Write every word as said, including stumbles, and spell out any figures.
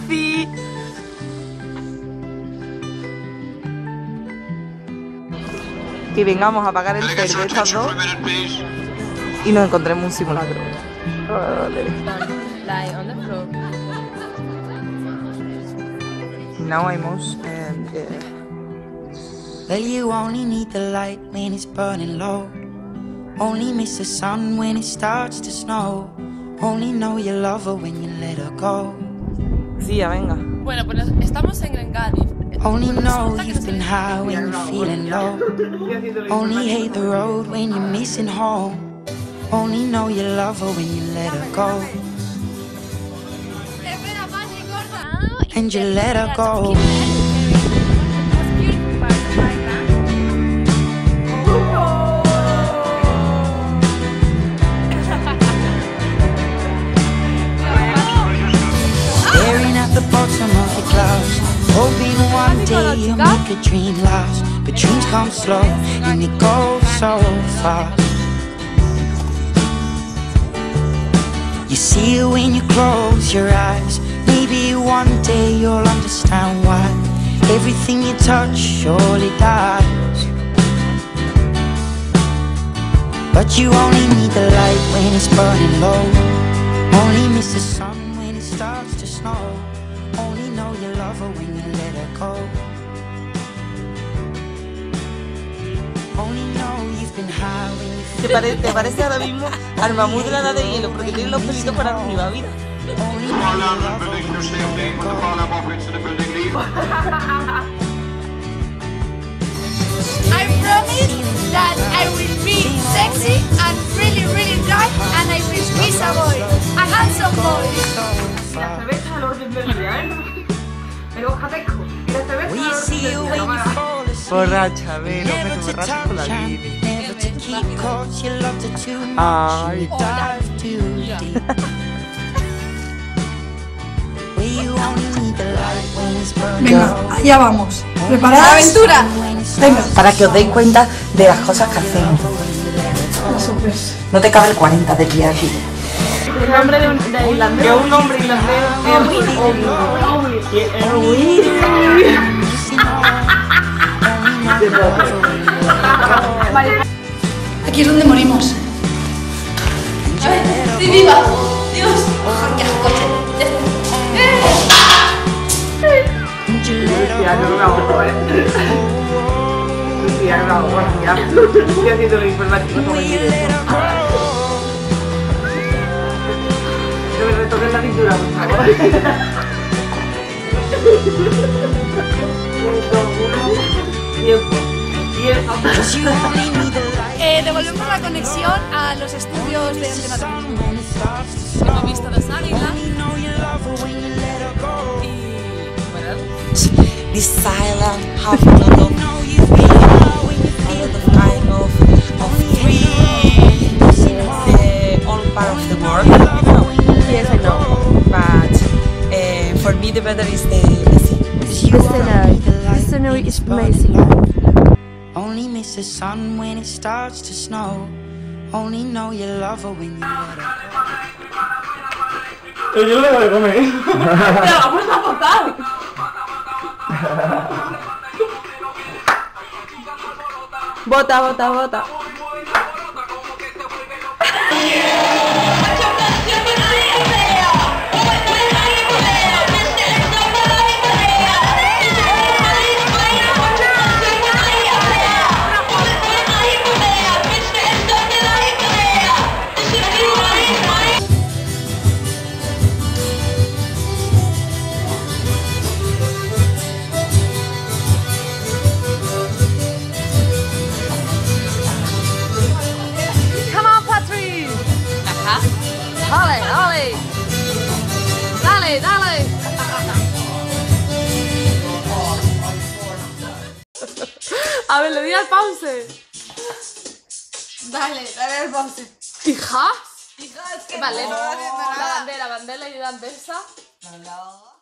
bici. Que vengamos a pagar el fare de estas dos y nos encontremos un simulacro. Vale. Now I'm most and yeah. Well, you only need the light when it's burning low. Only miss the sun when it starts to snow. Only know you love her when you let her go. Sí, ya venga. Bueno, pues estamos en Glen Cádiz. Only know you've been high when you're feeling low. Only hate the road when you're missing home. Only know you love her when you let her go. And you let her go. Staring at the bottom of your clouds, hoping one day you'll make a dream last. But dreams come slow and they go so fast. You see it when you close your eyes. Maybe one day you'll understand why everything you touch surely dies. But you only need the light when it's burning low. Only miss the sun when it starts to snow. Only know you love her when you let her go. Only know you've been high when you ¿Te, pare ¿Te parece ahora mismo al mamut de la edad de hielo? Porque tiene los pelitos para arriba, mira. I promise that I will be sexy and really, really dry, and I will be a boy, a handsome boy. La cerveza al orden del día, ¿eh? El ojateco. La cerveza al orden del día, no más. Borracha, ve, no me borracha con la Lili. Ay. Venga, allá vamos. ¿Preparadas? ¡Aventura! Venga. Para que os deis cuenta de las cosas que hacemos. Súper. No te cabe el cuarenta de pie aquí. El nombre de un de irlandés. Que un hombre irlandés. Aquí es donde morimos. A ver, estoy viva. Dios. ¡Qué asco! Ya, yo no me aguanto, ¿eh? Sí, ya no me aguanto, ya. Estoy haciendo lo informático todo el día. Que me retoques la cintura, por favor. Tiempo. Tiempo. Eh, devolvemos la conexión a los estudios de Antena tres. Hemos visto las águilas. This silent half a lot of a lot of kind of of free the all part of the world, you know. Yes, I know. But uh, for me the better is the, the sea. The scenery. The scenery is amazing. Only miss the sun when it starts to snow. Only know you love her when you let her go. Yo le voy a comer. ¡Te la puedes aportar! Bota, bota, bota. Dale, dale. Dale, dale. A ver, le di al pause. Dale, dale al pause. Hijas. Hija, es que Vale, no, la de verdad. bandera, bandera y danesa. No, no.